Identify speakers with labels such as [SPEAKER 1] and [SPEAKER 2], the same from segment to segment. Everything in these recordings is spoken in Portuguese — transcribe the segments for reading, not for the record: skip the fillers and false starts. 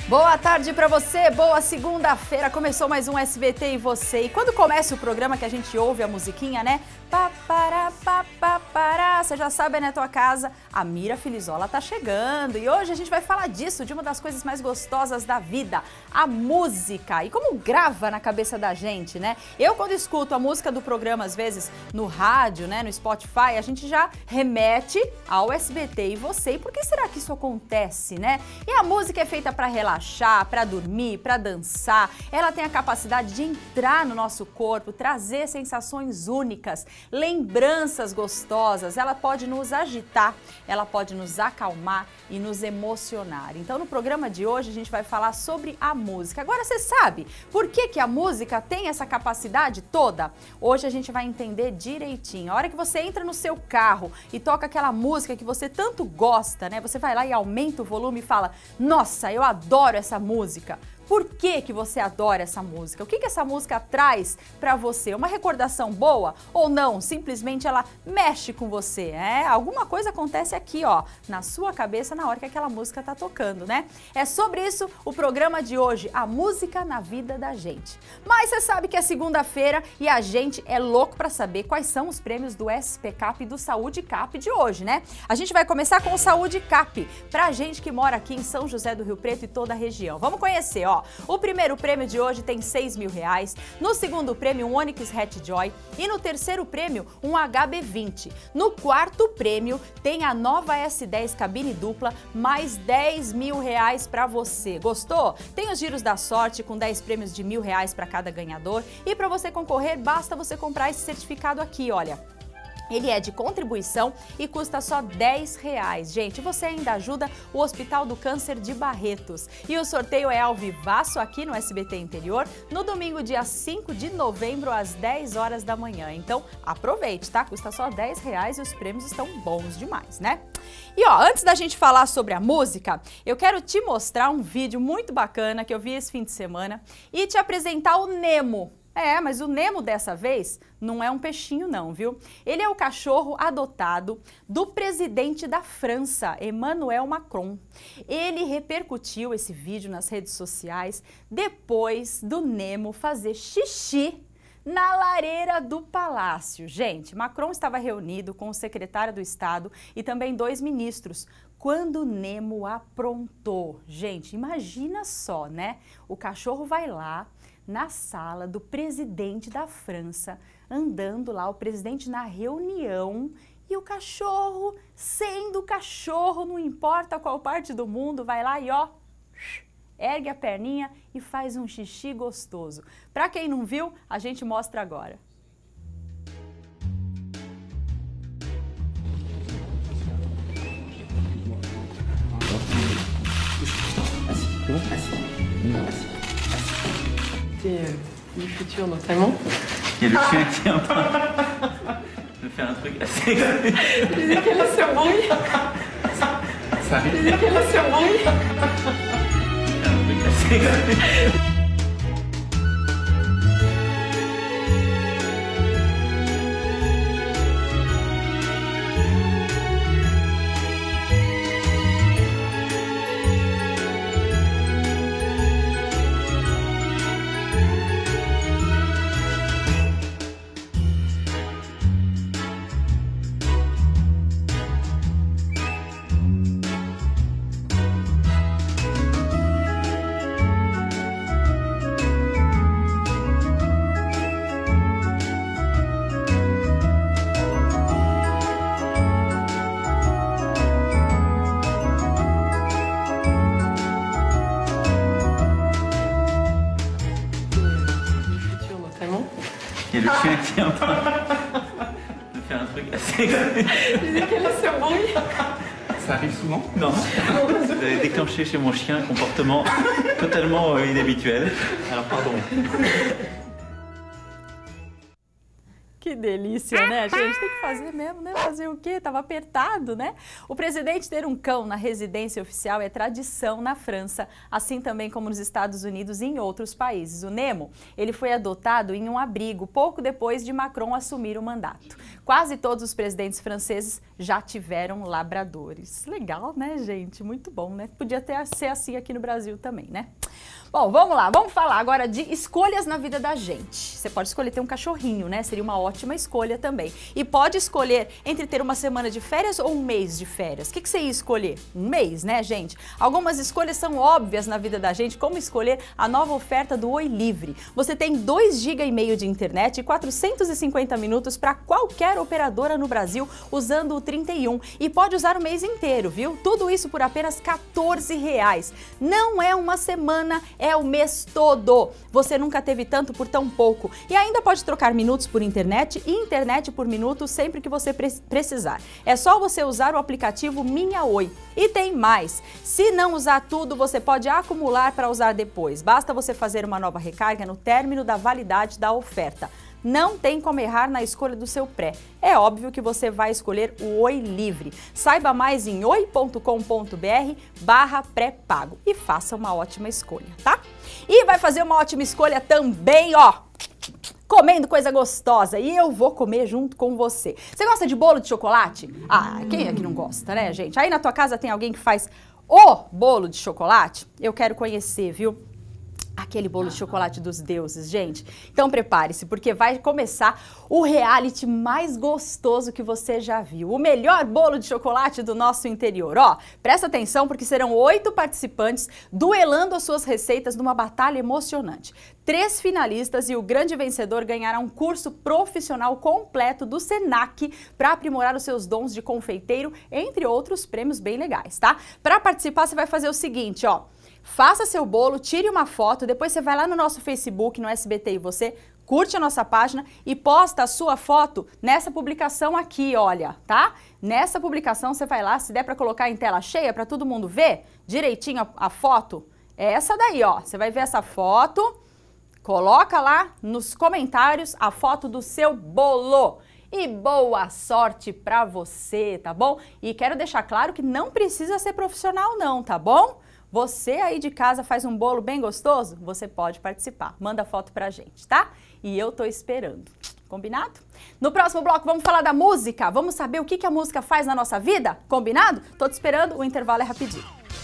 [SPEAKER 1] Boa tarde pra você, boa segunda-feira, começou mais um SBT e você. E quando começa o programa que a gente ouve a musiquinha, né? Papará, papará, você já sabe, né, tua casa, a Mira Filizola tá chegando. E hoje a gente vai falar disso, de uma das coisas mais gostosas da vida, a música. E como grava na cabeça da gente, né? Eu, quando escuto a música do programa, às vezes, no rádio, né, no Spotify, a gente já remete ao SBT e você. E por que será que isso acontece, né? E a música é feita pra relaxar, pra dormir, pra dançar. Ela tem a capacidade de entrar no nosso corpo, trazer sensações únicas, lembranças gostosas. Ela pode nos agitar, ela pode nos acalmar e nos emocionar. Então, no programa de hoje, a gente vai falar sobre a música. Agora, você sabe por que a música tem essa capacidade toda? Hoje a gente vai entender direitinho. A hora que você entra no seu carro e toca aquela música que você tanto gosta, né? Você vai lá e aumenta o volume e fala: nossa, eu adoro essa música. Por que você adora essa música? O que essa música traz pra você? Uma recordação boa ou não? Simplesmente ela mexe com você, Alguma coisa acontece aqui, ó, na sua cabeça na hora que aquela música tá tocando, né? É sobre isso o programa de hoje, a música na vida da gente. Mas você sabe que é segunda-feira e a gente é louco pra saber quais são os prêmios do SPCap e do Saúde Cap de hoje, né? A gente vai começar com o Saúde Cap, pra gente que mora aqui em São José do Rio Preto e toda a região. Vamos conhecer, ó. O primeiro prêmio de hoje tem R$6 mil, no segundo prêmio um Onix Hatchjoy e no terceiro prêmio um HB20. No quarto prêmio tem a nova S10 cabine dupla, mais R$10 mil para você. Gostou? Tem os giros da sorte com 10 prêmios de R$1.000 para cada ganhador e para você concorrer basta você comprar esse certificado aqui, olha. Ele é de contribuição e custa só R$10. Gente, você ainda ajuda o Hospital do Câncer de Barretos. E o sorteio é ao vivaço aqui no SBT Interior, no domingo, dia 5 de novembro, às 10 horas da manhã. Então, aproveite, tá? Custa só R$10 e os prêmios estão bons demais, né? E ó, antes da gente falar sobre a música, eu quero te mostrar um vídeo muito bacana que eu vi esse fim de semana e te apresentar o Nemo. Mas o Nemo dessa vez não é um peixinho não, viu? Ele é o cachorro adotado do presidente da França, Emmanuel Macron. Ele repercutiu esse vídeo nas redes sociais depois do Nemo fazer xixi na lareira do palácio. Gente, Macron estava reunido com o secretário do Estado e também 2 ministros, quando o Nemo aprontou. Gente, imagina só, né? O cachorro vai lá na sala do presidente da França, andando lá, o presidente na reunião, e o cachorro, sendo cachorro, não importa qual parte do mundo, vai lá e ó, ergue a perninha e faz um xixi gostoso. Pra quem não viu, a gente mostra agora.
[SPEAKER 2] Le futur notamment.
[SPEAKER 3] Et le futur, de faire un truc assez...
[SPEAKER 2] Dès qu'elle a ce bruit.
[SPEAKER 3] Ça arrive.
[SPEAKER 2] Dès qu'elle a ce bruit.
[SPEAKER 3] Faire un truc assez... Et le futur, de faire un truc assez...
[SPEAKER 2] Dès qu'elle a ce bruit.
[SPEAKER 3] Ça arrive souvent? Non. Vous avez déclenché chez mon chien un comportement totalement inhabituel. Alors pardon.
[SPEAKER 1] Que delícia, né, gente? Tem que fazer mesmo, né? Fazer o quê? Tava apertado, né? O presidente ter um cão na residência oficial é tradição na França, assim também como nos Estados Unidos e em outros países. O Nemo, ele foi adotado em um abrigo pouco depois de Macron assumir o mandato. Quase todos os presidentes franceses já tiveram labradores. Legal, né, gente? Muito bom, né? Podia ser assim aqui no Brasil também, né? Bom, vamos lá, vamos falar agora de escolhas na vida da gente. Você pode escolher ter um cachorrinho, né? Seria uma ótima escolha também. E pode escolher entre ter uma semana de férias ou um mês de férias. O que você ia escolher? Um mês, né, gente? Algumas escolhas são óbvias na vida da gente, como escolher a nova oferta do Oi Livre. Você tem 2,5 GB de internet e 450 minutos para qualquer operadora no Brasil usando o 31 e pode usar o mês inteiro, viu? Tudo isso por apenas R$14. Não é uma semana, é o mês todo. Você nunca teve tanto por tão pouco. E ainda pode trocar minutos por internet e internet por minuto sempre que você precisar. É só você usar o aplicativo Minha Oi. E tem mais. Se não usar tudo, você pode acumular para usar depois. Basta você fazer uma nova recarga no término da validade da oferta. Não tem como errar na escolha do seu pré. É óbvio que você vai escolher o Oi Livre. Saiba mais em oi.com.br/pré-pago e faça uma ótima escolha, tá? E vai fazer uma ótima escolha também, ó, comendo coisa gostosa, e eu vou comer junto com você. Você gosta de bolo de chocolate? Ah, quem é que não gosta, né, gente? Aí na tua casa tem alguém que faz o bolo de chocolate? Eu quero conhecer, viu? Aquele bolo de chocolate dos deuses, gente. Então prepare-se, porque vai começar o reality mais gostoso que você já viu. O melhor bolo de chocolate do nosso interior. Ó, presta atenção, porque serão 8 participantes duelando as suas receitas numa batalha emocionante. 3 finalistas e o grande vencedor ganhará um curso profissional completo do Senac para aprimorar os seus dons de confeiteiro, entre outros prêmios bem legais, tá? Para participar, você vai fazer o seguinte, ó. Faça seu bolo, tire uma foto, depois você vai lá no nosso Facebook, no SBT e você, curte a nossa página e posta a sua foto nessa publicação aqui, olha, tá? Nessa publicação você vai lá, se der para colocar em tela cheia para todo mundo ver direitinho a foto, é essa daí, ó. Você vai ver essa foto, coloca lá nos comentários a foto do seu bolo. E boa sorte pra você, tá bom? E quero deixar claro que não precisa ser profissional não, tá bom? Você aí de casa faz um bolo bem gostoso? Você pode participar. Manda foto pra gente, tá? E eu tô esperando. Combinado? No próximo bloco vamos falar da música. Vamos saber o que a música faz na nossa vida? Combinado? Tô te esperando, o intervalo é rapidinho.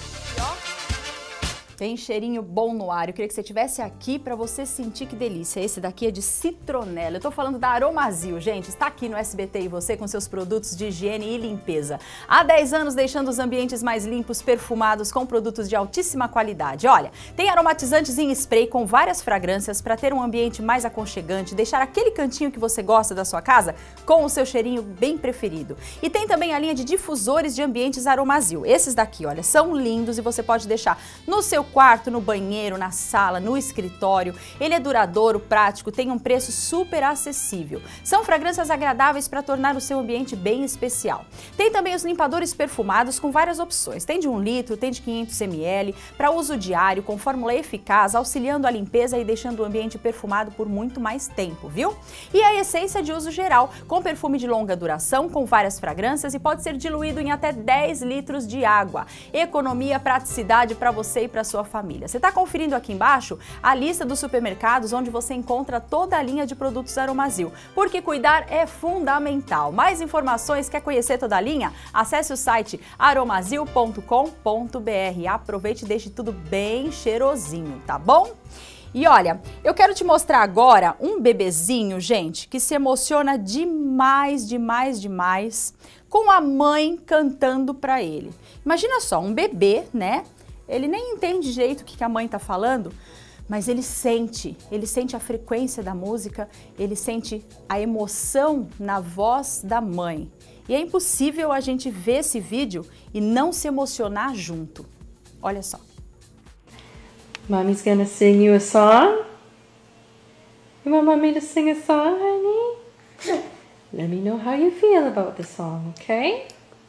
[SPEAKER 1] Tem cheirinho bom no ar. Eu queria que você estivesse aqui para você sentir que delícia. Esse daqui é de citronela. Eu tô falando da Aromazil, gente. Está aqui no SBT e você com seus produtos de higiene e limpeza. Há 10 anos deixando os ambientes mais limpos, perfumados, com produtos de altíssima qualidade. Olha, tem aromatizantes em spray com várias fragrâncias para ter um ambiente mais aconchegante, deixar aquele cantinho que você gosta da sua casa com o seu cheirinho bem preferido. E tem também a linha de difusores de ambientes Aromazil. Esses daqui, olha, são lindos e você pode deixar no seu quarto, no banheiro, na sala, no escritório. Ele é duradouro, prático, tem um preço super acessível. São fragrâncias agradáveis para tornar o seu ambiente bem especial. Tem também os limpadores perfumados com várias opções. Tem de 1 litro, tem de 500 ml, para uso diário, com fórmula eficaz, auxiliando a limpeza e deixando o ambiente perfumado por muito mais tempo, viu? E a essência de uso geral, com perfume de longa duração, com várias fragrâncias e pode ser diluído em até 10 litros de água. Economia, praticidade para você e para sua família. Você está conferindo aqui embaixo a lista dos supermercados onde você encontra toda a linha de produtos Aromazil, porque cuidar é fundamental. Mais informações, quer conhecer toda a linha? Acesse o site aromazil.com.br. Aproveite e deixe tudo bem cheirosinho, tá bom? E olha, eu quero te mostrar agora um bebezinho, gente, que se emociona demais, demais, demais, com a mãe cantando para ele. Imagina só, um bebê, né? Ele nem entende direito o que a mãe tá falando, mas ele sente a frequência da música, ele sente a emoção na voz da mãe. E é impossível a gente ver esse vídeo e não se emocionar junto. Olha só.
[SPEAKER 2] Mommy's gonna sing you a song. You want mommy to sing a song, honey? Let me know how you feel about the song, okay?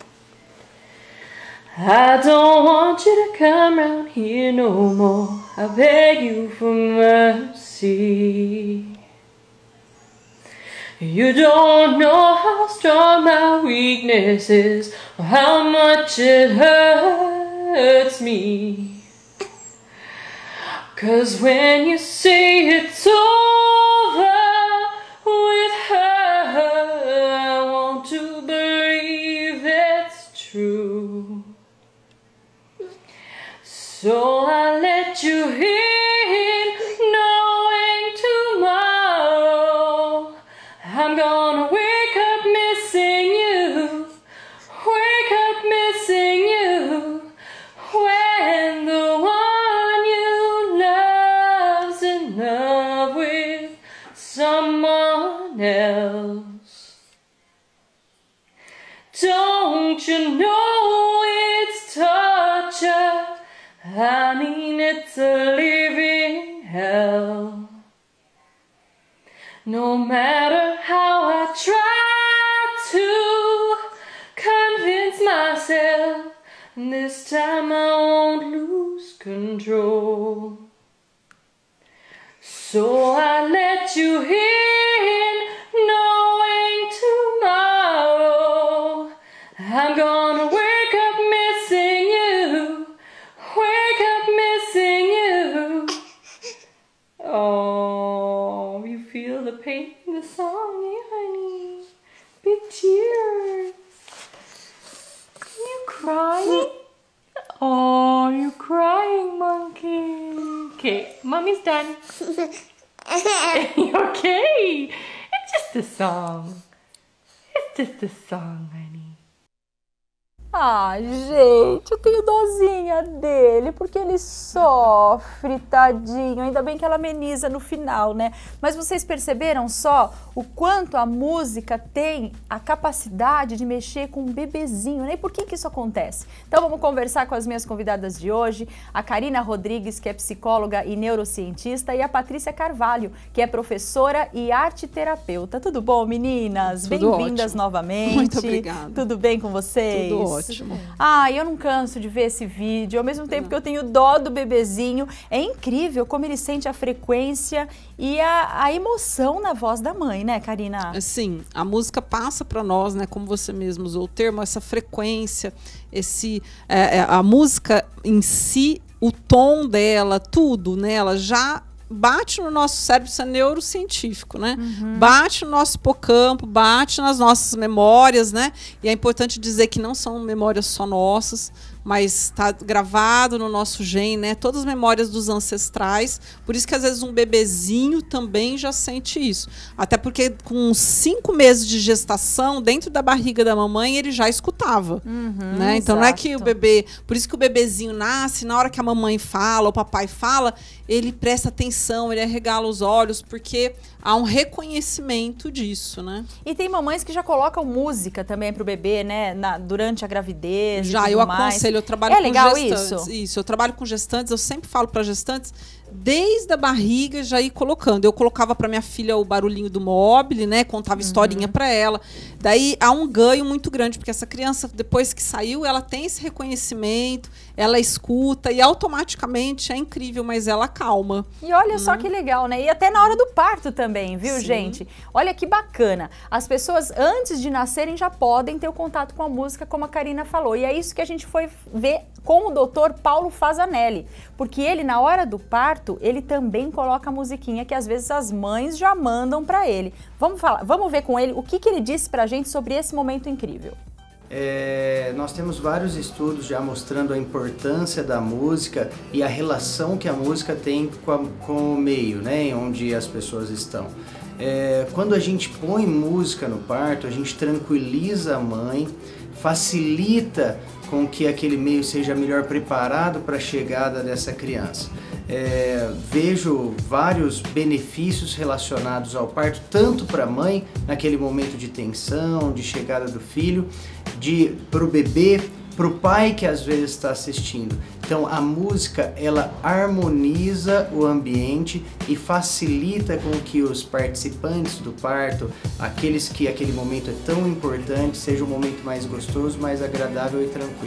[SPEAKER 2] I don't want you to come round here no more. I beg you for mercy. You don't know how strong my weakness is, or how much it hurts me. 'Cause when you say it's over with her, I want to believe it's true. So I let you in, knowing tomorrow I'm gonna wake up missing you, wake up missing you, when the one you love's in love with someone else. Don't you know it's torture? I mean, it's a living hell. No matter how I try to convince myself, this time I won't lose control. So I let you in, knowing tomorrow I'm gonna wake up missing you, wake up missing you. Oh, you feel the pain in the song, eh, honey? Big tears. You crying? Oh, you crying, monkey. Okay, mommy's done. You okay? It's just a song. It's just a song, honey.
[SPEAKER 1] Ah, gente, eu tenho dozinha dele, porque ele sofre, tadinho. Ainda bem que ela ameniza no final, né? Mas vocês perceberam só o quanto a música tem a capacidade de mexer com um bebezinho, né? E por que isso acontece? Então vamos conversar com as minhas convidadas de hoje, a Karina Rodrigues, que é psicóloga e neurocientista, e a Patrícia Carvalho, que é professora e arteterapeuta. Tudo bom, meninas? Bem-vindas novamente.
[SPEAKER 4] Muito obrigada.
[SPEAKER 1] Tudo bem com vocês?
[SPEAKER 4] Tudo ótimo.
[SPEAKER 1] Ah, eu não canso de ver esse vídeo, ao mesmo tempo que eu tenho dó do bebezinho. É incrível como ele sente a frequência e a emoção na voz da mãe, né, Karina?
[SPEAKER 4] Sim, a música passa para nós, né, como você mesmo usou o termo, essa frequência, a música em si, o tom dela, tudo, né, ela já bate no nosso cérebro, isso é neurocientífico, né? Bate no nosso hipocampo, bate nas nossas memórias, né? E é importante dizer que não são memórias só nossas, mas está gravado no nosso gene, né? Todas as memórias dos ancestrais. Por isso que às vezes um bebezinho também já sente isso. Até porque com 5 meses de gestação, dentro da barriga da mamãe, ele já escutava. Né? Então não é que o bebê... Por isso que o bebezinho nasce, na hora que a mamãe fala, o papai fala, ele presta atenção, ele arregala os olhos, porque há um reconhecimento disso, né?
[SPEAKER 1] E tem mamães que já colocam música também pro bebê, né? durante a gravidez.
[SPEAKER 4] Já, eu aconselho. Eu trabalho
[SPEAKER 1] com
[SPEAKER 4] legal
[SPEAKER 1] gestantes.
[SPEAKER 4] Isso, eu trabalho com gestantes, eu sempre falo para gestantes, desde a barriga já ir colocando. Eu colocava para minha filha o barulhinho do mobile, né? Contava historinha para ela. Daí há um ganho muito grande, porque essa criança, depois que saiu, ela tem esse reconhecimento, ela escuta e automaticamente é incrível, mas ela acalma.
[SPEAKER 1] E olha só que legal, né? E até na hora do parto também, viu, gente? Olha que bacana. As pessoas, antes de nascerem, já podem ter o contato com a música, como a Karina falou. E é isso que a gente foi ver com o doutor Paulo Fasanelli. Porque ele, na hora do parto, ele também coloca a musiquinha que às vezes as mães já mandam para ele. Vamos ver com ele o que ele disse pra gente sobre esse momento incrível.
[SPEAKER 5] Nós temos vários estudos já mostrando a importância da música e a relação que a música tem com o meio, né, onde as pessoas estão. Quando a gente põe música no parto, a gente tranquiliza a mãe, facilita com que aquele meio seja melhor preparado para a chegada dessa criança. Vejo vários benefícios relacionados ao parto, tanto para a mãe, naquele momento de tensão, de chegada do filho, para o bebê, para o pai que às vezes está assistindo. Então a música, ela harmoniza o ambiente e facilita com que os participantes do parto, aqueles que aquele momento é tão importante, seja um momento mais gostoso, mais agradável e tranquilo.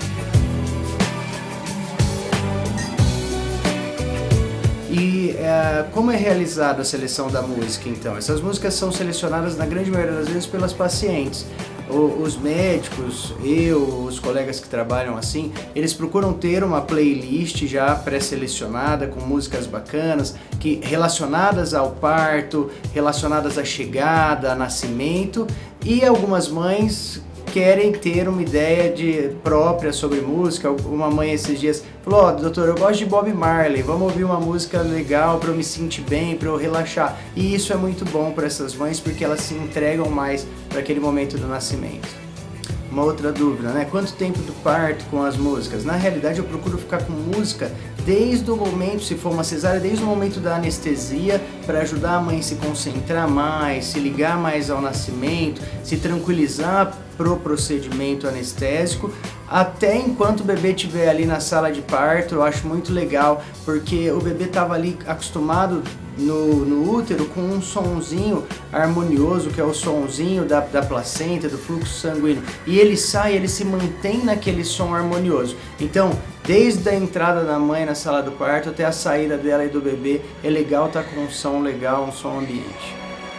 [SPEAKER 5] E como é realizada a seleção da música, então? Essas músicas são selecionadas, na grande maioria das vezes, pelas pacientes. Os médicos, os colegas que trabalham assim, eles procuram ter uma playlist já pré-selecionada, com músicas bacanas, relacionadas ao parto, relacionadas à chegada, a nascimento, e algumas mães querem ter uma ideia própria sobre música. Uma mãe esses dias falou: ó, doutor, eu gosto de Bob Marley, vamos ouvir uma música legal para eu me sentir bem, para eu relaxar. E isso é muito bom para essas mães, porque elas se entregam mais para aquele momento do nascimento. Uma outra dúvida, né? Quanto tempo do parto com as músicas? Na realidade, eu procuro ficar com música desde o momento, se for uma cesárea, desde o momento da anestesia, para ajudar a mãe a se concentrar mais, se ligar mais ao nascimento, se tranquilizar pro procedimento anestésico, até enquanto o bebê estiver ali na sala de parto. Eu acho muito legal, porque o bebê estava ali acostumado no útero com um sonzinho harmonioso, que é o sonzinho da placenta, do fluxo sanguíneo, e ele sai, ele se mantém naquele som harmonioso. Então, desde a entrada da mãe na sala do parto até a saída dela e do bebê, é legal estar com um som legal, um som ambiente.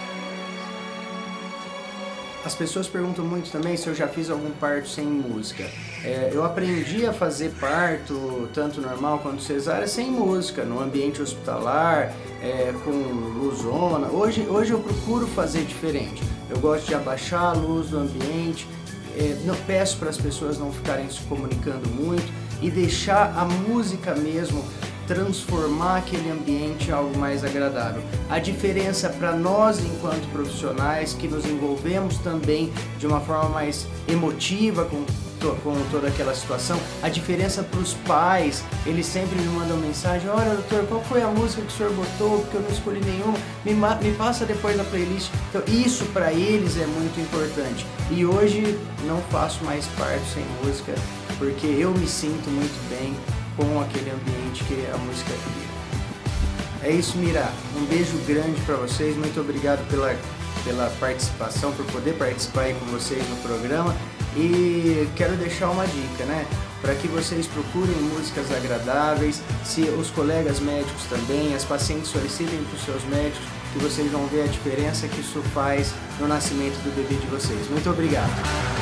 [SPEAKER 5] As pessoas perguntam muito também se eu já fiz algum parto sem música. Eu aprendi a fazer parto, tanto normal quanto cesárea, sem música, no ambiente hospitalar, com luzona. Hoje eu procuro fazer diferente. Eu gosto de abaixar a luz do ambiente, não peço para as pessoas não ficarem se comunicando muito e deixar a música mesmo transformar aquele ambiente em algo mais agradável. A diferença para nós, enquanto profissionais, que nos envolvemos também de uma forma mais emotiva com toda aquela situação, a diferença para os pais, eles sempre me mandam mensagem: olha, doutor, qual foi a música que o senhor botou, porque eu não escolhi nenhuma, me passa depois na playlist. Então isso para eles é muito importante. E hoje não faço mais parto sem música, porque eu me sinto muito bem com aquele ambiente que a música cria. É isso, Mira. Um beijo grande para vocês. Muito obrigado pela participação, por poder participar aí com vocês no programa. E quero deixar uma dica, né? Para que vocês procurem músicas agradáveis, se os colegas médicos também, as pacientes solicitem para os seus médicos, que vocês vão ver a diferença que isso faz no nascimento do bebê de vocês. Muito obrigado.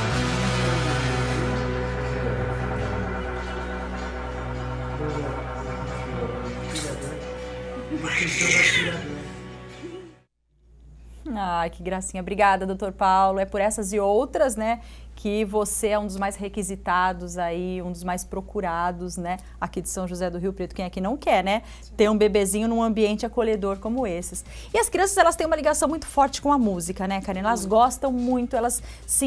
[SPEAKER 1] Ai, que gracinha. Obrigada, doutor Paulo. É por essas e outras, né, que você é um dos mais requisitados aí, um dos mais procurados, né, aqui de São José do Rio Preto. Quem aqui não quer, né, ter um bebezinho num ambiente acolhedor como esses. E as crianças, elas têm uma ligação muito forte com a música, né, Karine? Elas gostam muito, elas se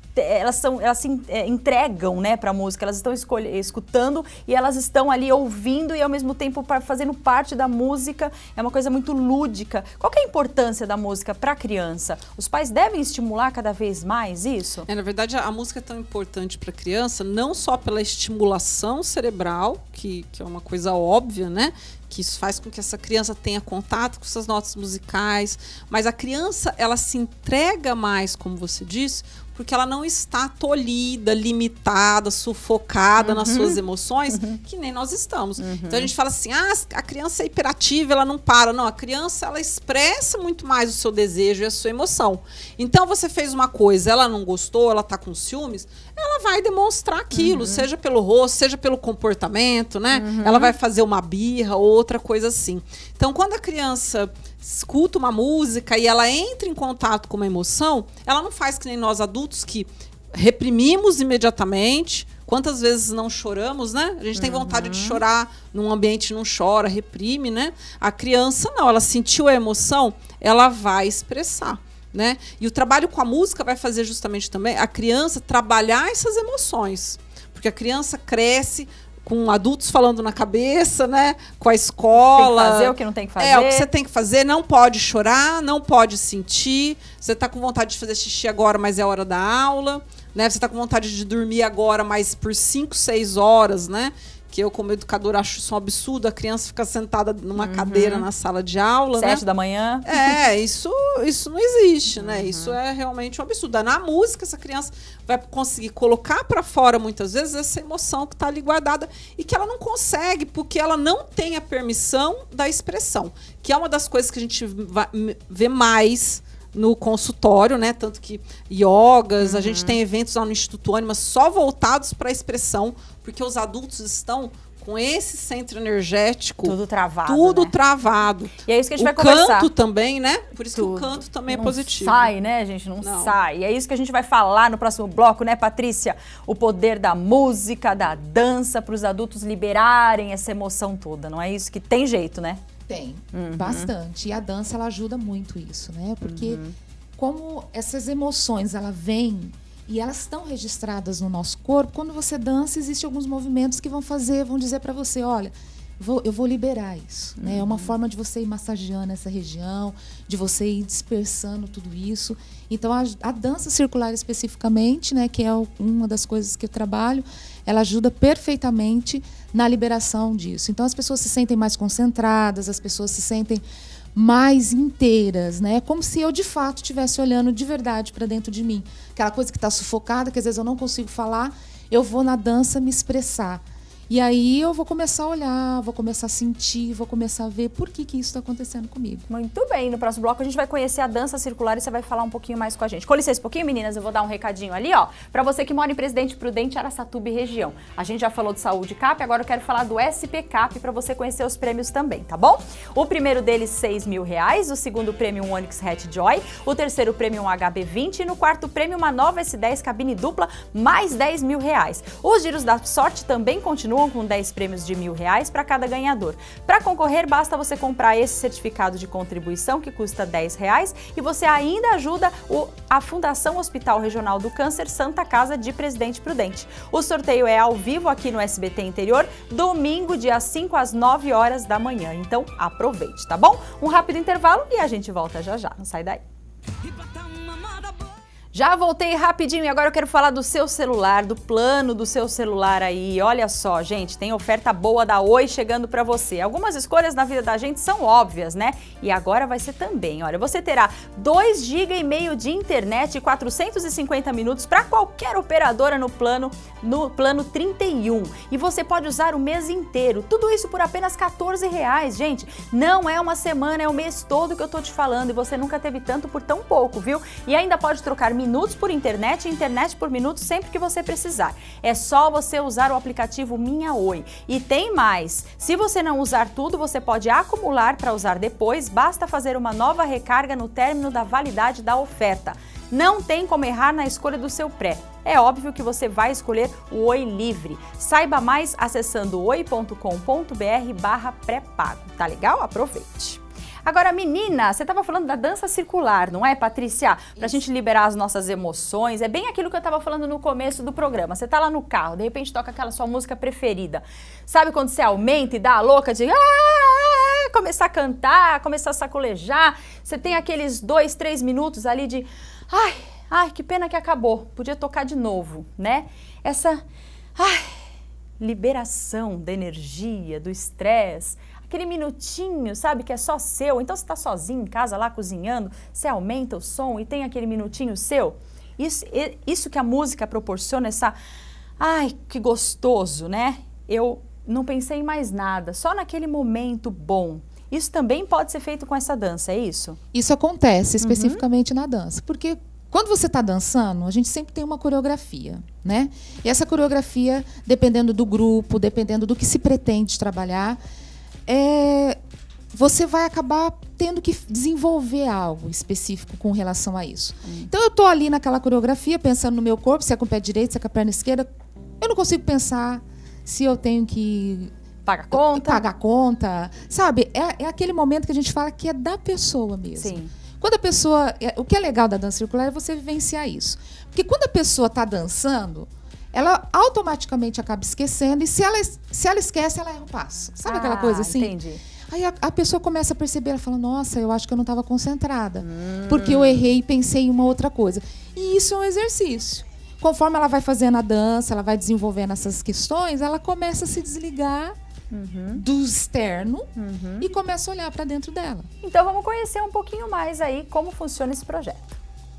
[SPEAKER 1] entregam, né, para a música, elas estão escutando e elas estão ali ouvindo e ao mesmo tempo fazendo parte da música. É uma coisa muito lúdica. Qual que é a importância da música para a criança? Os pais devem estimular cada vez mais isso?
[SPEAKER 4] Na verdade, a música é tão importante para a criança, não só pela estimulação cerebral, que é uma coisa óbvia, né? Que isso faz com que essa criança tenha contato com essas notas musicais, mas a criança, ela se entrega mais, como você disse, porque ela não está tolhida, limitada, sufocada nas suas emoções, que nem nós estamos. Então a gente fala assim, a criança é hiperativa, ela não para. Não, a criança, ela expressa muito mais o seu desejo e a sua emoção. Então você fez uma coisa, ela não gostou, ela está com ciúmes, ela vai demonstrar aquilo, seja pelo rosto, seja pelo comportamento, né? Ela vai fazer uma birra ou outra coisa assim. Então quando a criança escuta uma música e ela entra em contato com uma emoção, ela não faz que nem nós adultos que reprimimos imediatamente. Quantas vezes não choramos, né? A gente tem vontade de chorar num ambiente, não chora, reprime, né? A criança não, ela sentiu a emoção, ela vai expressar, né? E o trabalho com a música vai fazer justamente também a criança trabalhar essas emoções, porque a criança cresce com adultos falando na cabeça, né? Com a escola.
[SPEAKER 1] Tem que fazer o que não tem que fazer.
[SPEAKER 4] É, o que você tem que fazer, não pode chorar, não pode sentir. Você está com vontade de fazer xixi agora, mas é hora da aula, né? Você está com vontade de dormir agora, mas por 5, 6 horas, né? que eu, como educadora, acho isso um absurdo, a criança fica sentada numa cadeira na sala de aula,
[SPEAKER 1] 7
[SPEAKER 4] né?
[SPEAKER 1] da manhã.
[SPEAKER 4] Isso não existe, né? Isso é realmente um absurdo. Na música, essa criança vai conseguir colocar para fora, muitas vezes, essa emoção que está ali guardada e que ela não consegue, porque ela não tem a permissão da expressão, que é uma das coisas que a gente vê mais no consultório, né? Tanto que yogas, a gente tem eventos lá no Instituto Ânima só voltados para a expressão, porque os adultos estão com esse centro energético
[SPEAKER 1] Tudo travado,
[SPEAKER 4] tudo
[SPEAKER 1] né?
[SPEAKER 4] travado.
[SPEAKER 1] E é isso que a gente vai
[SPEAKER 4] O
[SPEAKER 1] conversar.
[SPEAKER 4] canto também, né? Por isso que
[SPEAKER 1] Tudo.
[SPEAKER 4] o canto também
[SPEAKER 1] Não
[SPEAKER 4] é positivo.
[SPEAKER 1] sai, né, gente? Não sai. E é isso que a gente vai falar no próximo bloco, né, Patrícia? O poder da música, da dança, para os adultos liberarem essa emoção toda. Não é isso? Que tem jeito, né?
[SPEAKER 6] Tem, bastante. E a dança, ela ajuda muito isso, né? Porque como essas emoções, ela vêm e elas estão registradas no nosso corpo, quando você dança, existem alguns movimentos que vão dizer para você, olha, eu vou liberar isso, né? É uma forma de você ir massageando essa região, de você ir dispersando tudo isso. Então, a dança circular especificamente, né, que é uma das coisas que eu trabalho, ela ajuda perfeitamente na liberação disso. Então, as pessoas se sentem mais concentradas, as pessoas se sentem mais inteiras, né? Como se eu, de fato, estivesse olhando de verdade para dentro de mim. Aquela coisa que está sufocada, que às vezes eu não consigo falar, eu vou na dança me expressar. E aí eu vou começar a olhar, vou começar a sentir, vou começar a ver por que isso está acontecendo comigo.
[SPEAKER 1] Muito bem, no próximo bloco a gente vai conhecer a dança circular e você vai falar um pouquinho mais com a gente. Com licença um pouquinho, meninas, eu vou dar um recadinho ali, ó, para você que mora em Presidente Prudente, Araçatuba e região. A gente já falou de Saúde Cap, agora eu quero falar do SP Cap para você conhecer os prêmios também, tá bom? O primeiro deles, R$6.000, o segundo prêmio um Onix Hatch Joy, o terceiro prêmio um HB20 e no quarto prêmio uma nova S10 cabine dupla, mais R$10.000. Os giros da sorte também continuam com 10 prêmios de R$1.000 para cada ganhador. Para concorrer, basta você comprar esse certificado de contribuição que custa R$10 e você ainda ajuda a Fundação Hospital Regional do Câncer Santa Casa de Presidente Prudente. O sorteio é ao vivo aqui no SBT Interior, domingo, dia 5 às 9 horas da manhã. Então, aproveite, tá bom? Um rápido intervalo e a gente volta já já. Não sai daí. Já voltei rapidinho e agora eu quero falar do seu celular, do plano do seu celular aí. Olha só, gente, tem oferta boa da Oi chegando para você. Algumas escolhas na vida da gente são óbvias, né? E agora vai ser também. Olha, você terá 2,5 GB de internet e 450 minutos para qualquer operadora no plano 31. E você pode usar o mês inteiro. Tudo isso por apenas R$14, gente. Não é uma semana, é o mês todo que eu tô te falando. E você nunca teve tanto por tão pouco, viu? E ainda pode trocar minutos por internet e internet por minuto sempre que você precisar. É só você usar o aplicativo Minha Oi. E tem mais. Se você não usar tudo, você pode acumular para usar depois. Basta fazer uma nova recarga no término da validade da oferta. Não tem como errar na escolha do seu pré. É óbvio que você vai escolher o Oi Livre. Saiba mais acessando oi.com.br/pré-pago. Tá legal? Aproveite. Agora, menina, você estava falando da dança circular, não é, Patrícia? Pra gente liberar as nossas emoções. É bem aquilo que eu estava falando no começo do programa. Você tá lá no carro, de repente toca aquela sua música preferida. Sabe quando você aumenta e dá a louca de começar a cantar, começar a sacolejar? Você tem aqueles 2, 3 minutos ali de ai, que pena que acabou. Podia tocar de novo, né? Essa liberação da energia, do estresse. Aquele minutinho, sabe, que é só seu. Então, você está sozinho em casa lá cozinhando, você aumenta o som e tem aquele minutinho seu. Isso que a música proporciona, que gostoso, né? Eu não pensei em mais nada, só naquele momento bom. Isso também pode ser feito com essa dança, é isso?
[SPEAKER 6] Isso acontece especificamente na dança, porque quando você está dançando, a gente sempre tem uma coreografia, né? E essa coreografia, dependendo do grupo, dependendo do que se pretende trabalhar, você vai acabar tendo que desenvolver algo específico com relação a isso. Então, eu estou ali naquela coreografia, pensando no meu corpo, se é com o pé direito, se é com a perna esquerda. Eu não consigo pensar se eu tenho que
[SPEAKER 1] pagar conta,
[SPEAKER 6] sabe? É aquele momento que a gente fala que é da pessoa mesmo.
[SPEAKER 1] Sim.
[SPEAKER 6] Quando a pessoa... O que é legal da dança circular é você vivenciar isso. Porque quando a pessoa está dançando, ela automaticamente acaba esquecendo, e se ela esquece, ela erra o passo. Sabe aquela coisa assim?
[SPEAKER 1] Entendi.
[SPEAKER 6] Aí a pessoa começa a perceber, ela fala, nossa, eu acho que eu não estava concentrada, porque eu errei e pensei em uma outra coisa. E isso é um exercício. conforme ela vai fazendo a dança, ela vai desenvolvendo essas questões, ela começa a se desligar do externo e começa a olhar para dentro dela.
[SPEAKER 1] Então vamos conhecer um pouquinho mais aí como funciona esse projeto.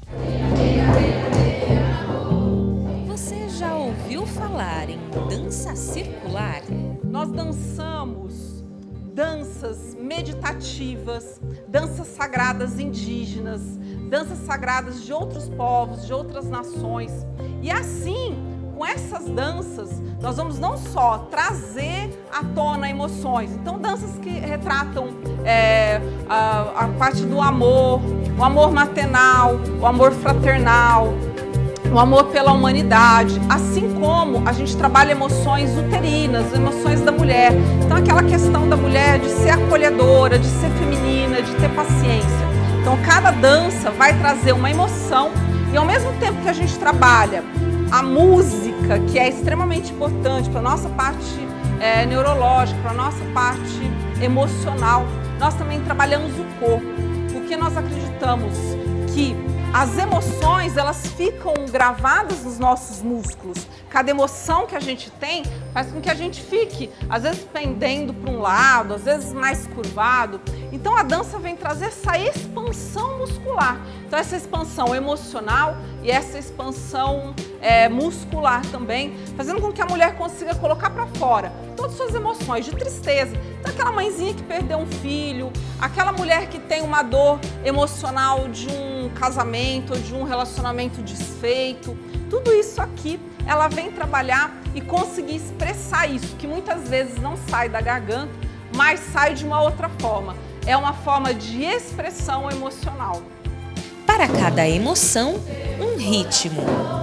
[SPEAKER 7] Você já ouviu falar em dança circular?
[SPEAKER 4] Nós dançamos danças meditativas, danças sagradas indígenas, danças sagradas de outros povos, de outras nações. E assim, com essas danças, nós vamos não só trazer à tona emoções, então danças que retratam a parte do amor, o amor maternal, o amor fraternal, o amor pela humanidade, assim como a gente trabalha emoções uterinas, emoções da mulher. Então aquela questão da mulher de ser acolhedora, de ser feminina, de ter paciência. Então cada dança vai trazer uma emoção e ao mesmo tempo que a gente trabalha a música, que é extremamente importante para a nossa parte neurológica, para a nossa parte emocional, nós também trabalhamos o corpo, porque nós acreditamos que as emoções, elas ficam gravadas nos nossos músculos. Cada emoção que a gente tem faz com que a gente fique, às vezes, pendendo para um lado, às vezes mais curvado. Então, a dança vem trazer essa expansão muscular. Então, essa expansão emocional e essa expansão muscular também, fazendo com que a mulher consiga colocar para fora todas as suas emoções de tristeza. Então, aquela mãezinha que perdeu um filho, aquela mulher que tem uma dor emocional de um casamento, de um relacionamento desfeito, tudo isso aqui ela vem trabalhar e conseguir expressar isso, que muitas vezes não sai da garganta, mas sai de uma outra forma. É uma forma de expressão emocional.
[SPEAKER 7] Para cada emoção, um ritmo.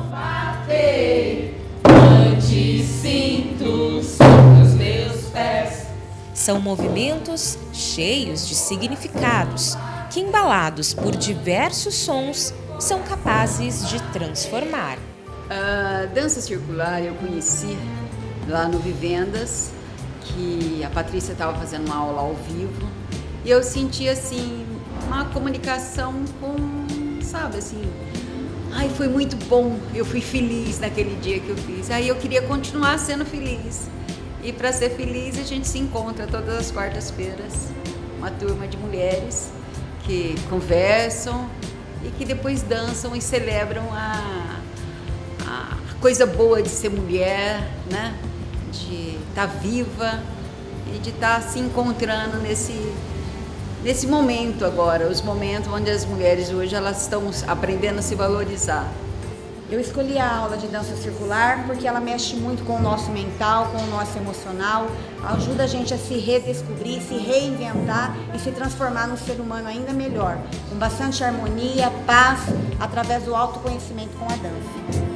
[SPEAKER 7] São movimentos cheios de significados que, embalados por diversos sons, são capazes de transformar.
[SPEAKER 8] A dança circular eu conheci lá no Vivendas, que a Patrícia estava fazendo uma aula ao vivo, e eu senti assim uma comunicação com, sabe, assim, ai, foi muito bom, eu fui feliz naquele dia que eu fiz, aí eu queria continuar sendo feliz, e para ser feliz a gente se encontra todas as quartas-feiras, uma turma de mulheres que conversam e que depois dançam e celebram a coisa boa de ser mulher, né? De estar viva e de estar se encontrando nesse momento agora, os momentos onde as mulheres hoje elas estão aprendendo a se valorizar.
[SPEAKER 9] Eu escolhi a aula de dança circular porque ela mexe muito com o nosso mental, com o nosso emocional, ajuda a gente a se redescobrir, se reinventar e se transformar num ser humano ainda melhor, com bastante harmonia, paz, através do autoconhecimento com a dança.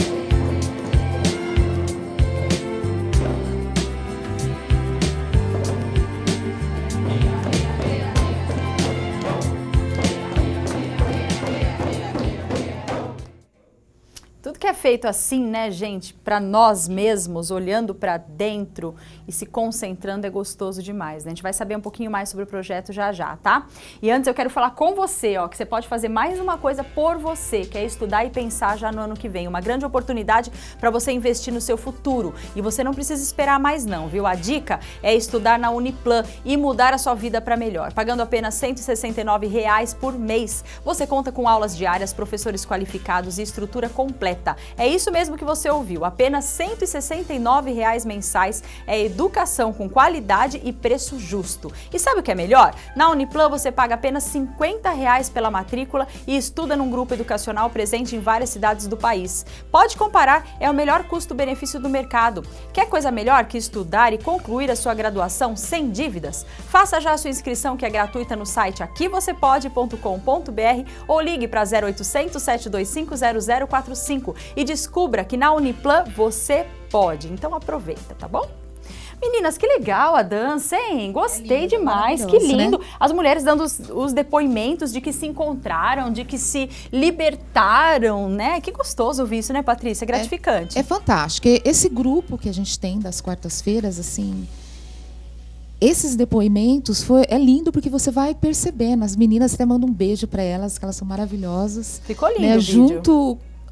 [SPEAKER 1] Tudo que é feito assim, né, gente, para nós mesmos, olhando para dentro e se concentrando é gostoso demais, né? A gente vai saber um pouquinho mais sobre o projeto já já, tá? E antes eu quero falar com você, ó, que você pode fazer mais uma coisa por você, que é estudar e pensar já no ano que vem. Uma grande oportunidade para você investir no seu futuro. E você não precisa esperar mais não, viu? A dica é estudar na Uniplan e mudar a sua vida para melhor. Pagando apenas R$ 169,00 por mês. Você conta com aulas diárias, professores qualificados e estrutura completa. É isso mesmo que você ouviu, apenas R$ 169,00 mensais, é educação com qualidade e preço justo. E sabe o que é melhor? Na Uniplan você paga apenas R$ 50,00 pela matrícula e estuda num grupo educacional presente em várias cidades do país. Pode comparar, é o melhor custo-benefício do mercado. Quer coisa melhor que estudar e concluir a sua graduação sem dívidas? Faça já a sua inscrição que é gratuita no site aquivocêpode.com.br ou ligue para 0800 725 0045 e descubra que na Uniplan você pode. Então aproveita, tá bom? Meninas, que legal a dança, hein? Gostei demais, que lindo. Né? As mulheres dando os depoimentos de que se encontraram, de que se libertaram, né? Que gostoso ouvir isso, né, Patrícia? Gratificante.
[SPEAKER 6] É fantástico. Esse grupo que a gente tem das quartas-feiras, assim, esses depoimentos é lindo porque você vai percebendo. As meninas até mandam um beijo para elas, que elas são maravilhosas.
[SPEAKER 1] Ficou lindo,
[SPEAKER 6] né?
[SPEAKER 1] o vídeo.
[SPEAKER 6] Junto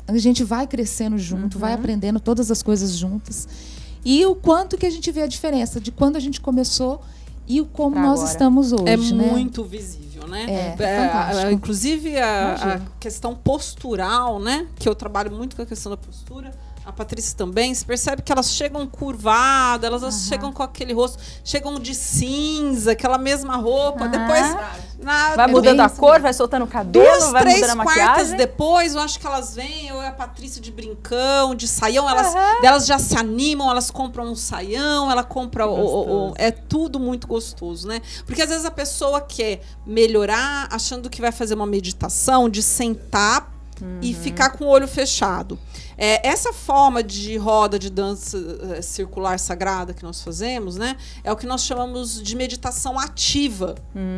[SPEAKER 6] a gente vai crescendo junto, vai aprendendo todas as coisas juntas. E o quanto que a gente vê a diferença de quando a gente começou e como
[SPEAKER 1] Pra
[SPEAKER 6] nós
[SPEAKER 1] agora.
[SPEAKER 6] estamos hoje,
[SPEAKER 4] É
[SPEAKER 6] né?
[SPEAKER 4] muito visível, né?
[SPEAKER 6] fantástico.
[SPEAKER 4] Inclusive a questão postural, né? Que eu trabalho muito com a questão da postura. A Patrícia também, se percebe que elas chegam curvadas, elas chegam com aquele rosto, chegam de cinza, aquela mesma roupa, depois
[SPEAKER 1] Vai mudando a cor, vai soltando o cabelo, vai mudando a
[SPEAKER 4] 2-3 quartas
[SPEAKER 1] maquiagem.
[SPEAKER 4] depois, eu acho que elas vêm, eu e a Patrícia de brincão, de saião, elas já se animam, elas compram um saião, ela compra é tudo muito gostoso, né? Porque às vezes a pessoa quer melhorar achando que vai fazer uma meditação de sentar e ficar com o olho fechado. Essa forma de roda de dança circular sagrada que nós fazemos, né, é o que nós chamamos de meditação ativa.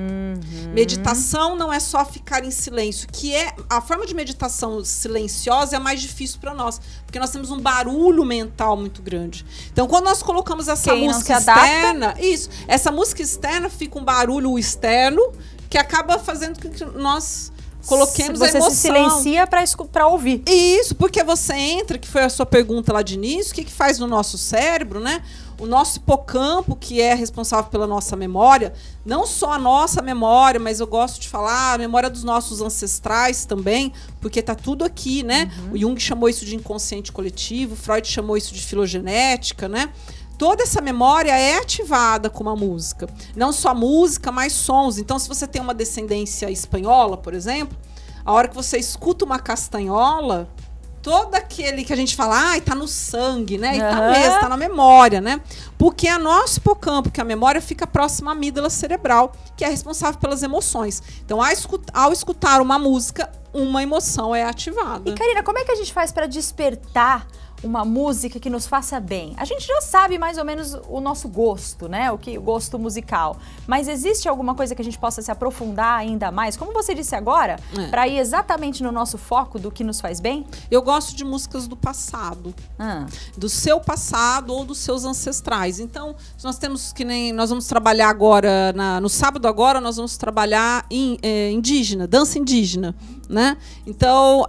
[SPEAKER 4] Meditação não é só ficar em silêncio, que é a forma de meditação silenciosa é a mais difícil para nós, porque nós temos um barulho mental muito grande. Então, quando nós colocamos essa música externa, essa música externa fica um barulho externo que acaba fazendo com que nós coloquemos a emoção.
[SPEAKER 1] Você se silencia para ouvir.
[SPEAKER 4] Isso, porque você entra, que foi a sua pergunta lá de início, o que faz no nosso cérebro, né? O nosso hipocampo, que é responsável pela nossa memória, não só a nossa memória, mas eu gosto de falar a memória dos nossos ancestrais também, porque tá tudo aqui, né? O Jung chamou isso de inconsciente coletivo, Freud chamou isso de filogenética, né? Toda essa memória é ativada com uma música. Não só música, mas sons. Então, se você tem uma descendência espanhola, por exemplo, a hora que você escuta uma castanhola, todo aquele que a gente fala, tá no sangue, né? E tá mesmo, tá na memória, né? Porque é nosso hipocampo, que a memória fica próxima à amígdala cerebral, que é responsável pelas emoções. Então, ao escutar uma música, uma emoção é ativada.
[SPEAKER 1] E, Karina, como é que a gente faz para despertar uma música que nos faça bem? A gente já sabe mais ou menos o nosso gosto, né? O gosto musical. Mas existe alguma coisa que a gente possa se aprofundar ainda mais? Como você disse agora, para ir exatamente no nosso foco do que nos faz bem?
[SPEAKER 4] Eu gosto de músicas do passado. Do seu passado ou dos seus ancestrais. Então, nós temos nós vamos trabalhar agora, no sábado agora, nós vamos trabalhar em indígena, dança indígena, né? Então,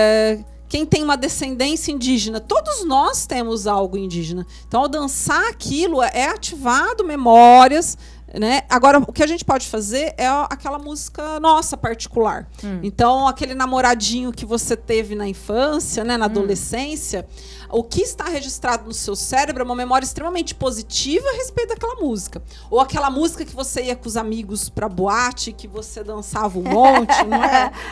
[SPEAKER 4] quem tem uma descendência indígena, todos nós temos algo indígena. Então, ao dançar aquilo, é ativado memórias, né? Agora, o que a gente pode fazer é aquela música nossa particular. Então, aquele namoradinho que você teve na infância, né, na adolescência, o que está registrado no seu cérebro é uma memória extremamente positiva a respeito daquela música. Ou aquela música que você ia com os amigos pra boate, que você dançava um monte, não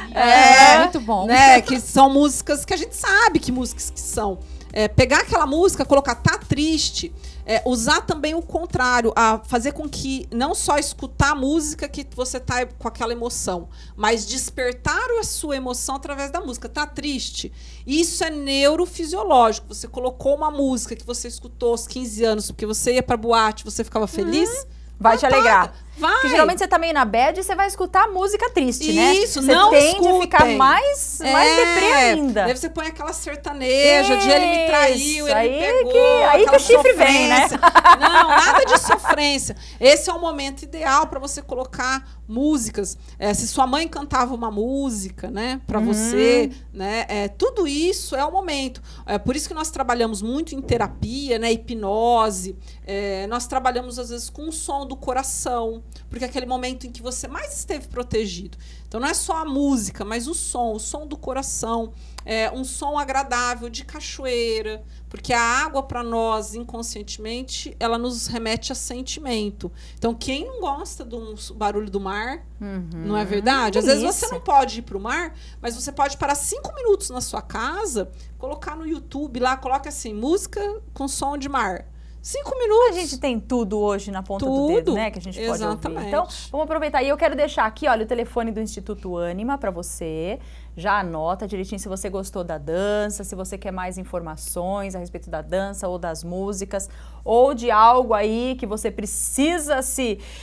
[SPEAKER 4] é?
[SPEAKER 6] Muito bom.
[SPEAKER 4] Né? Que são músicas que a gente sabe que músicas que são. Pegar aquela música, colocar tá triste, usar também o contrário, a fazer com que não só escutar a música que você tá com aquela emoção, mas despertar a sua emoção através da música. Tá triste? Isso é neurofisiológico. Você colocou uma música que você escutou aos 15 anos, porque você ia pra boate, você ficava feliz.
[SPEAKER 1] Vai te alegrar.
[SPEAKER 4] Vai.
[SPEAKER 1] Porque geralmente você tá meio na bad e você vai escutar música triste, né?
[SPEAKER 4] Isso,
[SPEAKER 1] você
[SPEAKER 4] não
[SPEAKER 1] tende a ficar
[SPEAKER 4] escutem.
[SPEAKER 1] mais deprê ainda.
[SPEAKER 4] Daí você põe aquela sertaneja de ele me traiu, ele me pegou.
[SPEAKER 1] Aí que o chifre vem, né?
[SPEAKER 4] Não, nada de sofrência. Esse é o momento ideal para você colocar músicas. Se sua mãe cantava uma música, né, para você, né, tudo isso é o momento. Por isso que nós trabalhamos muito em terapia, né, hipnose. Nós trabalhamos às vezes com o som do coração, porque é aquele momento em que você mais esteve protegido. Então não é só a música, mas o som do coração, um som agradável de cachoeira, porque a água para nós inconscientemente ela nos remete a sentimento. Então quem não gosta do barulho do mar, não é verdade? Às vezes você não pode ir para o mar, mas você pode parar 5 minutos na sua casa, colocar no YouTube lá, coloca assim, música com som de mar. 5 minutos.
[SPEAKER 1] A gente tem tudo hoje na ponta do dedo, né? Que a gente pode ouvir. Então, vamos aproveitar. E eu quero deixar aqui, olha, o telefone do Instituto Ânima para você. Já anota direitinho se você gostou da dança, se você quer mais informações a respeito da dança ou das músicas, ou de algo aí que você precisa se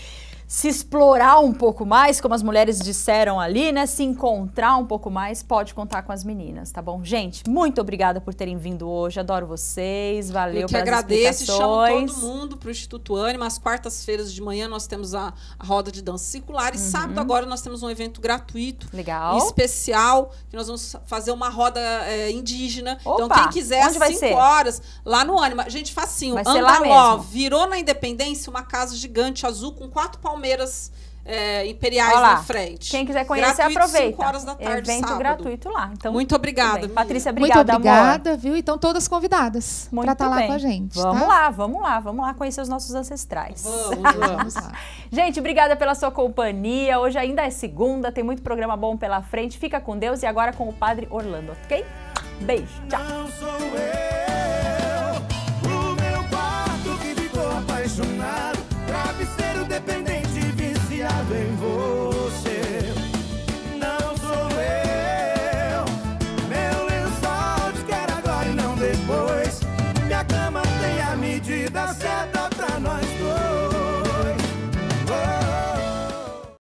[SPEAKER 1] se explorar um pouco mais, como as mulheres disseram ali, né? Se encontrar um pouco mais, pode contar com as meninas, tá bom? Gente, muito obrigada por terem vindo hoje. Adoro vocês. Valeu pelas
[SPEAKER 4] agradeço,
[SPEAKER 1] explicações.
[SPEAKER 4] chamo todo mundo para o Instituto Ânima. Às quartas-feiras de manhã nós temos a roda de dança circular. E sábado agora nós temos um evento gratuito.
[SPEAKER 1] Legal.
[SPEAKER 4] Especial, que nós vamos fazer uma roda indígena.
[SPEAKER 1] Opa,
[SPEAKER 4] então quem quiser, às 5 horas, lá no Ânima. Gente, facinho.
[SPEAKER 1] Vai ser lá
[SPEAKER 4] Andaló,
[SPEAKER 1] mesmo.
[SPEAKER 4] virou na Independência uma casa gigante azul com 4 palmeiras imperiais na frente.
[SPEAKER 1] Quem quiser conhecer,
[SPEAKER 4] gratuito,
[SPEAKER 1] aproveita.
[SPEAKER 4] 5 horas da tarde,
[SPEAKER 1] evento
[SPEAKER 4] sábado.
[SPEAKER 1] gratuito lá. Então,
[SPEAKER 4] muito obrigada.
[SPEAKER 1] Patrícia, obrigada,
[SPEAKER 6] muito obrigada,
[SPEAKER 1] amor.
[SPEAKER 6] viu? Então todas convidadas para estar lá com a gente.
[SPEAKER 1] Vamos
[SPEAKER 6] tá?
[SPEAKER 1] lá, vamos lá conhecer os nossos ancestrais.
[SPEAKER 6] Vamos lá.
[SPEAKER 1] Gente, obrigada pela sua companhia. Hoje ainda é segunda, tem muito programa bom pela frente. Fica com Deus e agora com o Padre Orlando, ok? Beijo, tchau.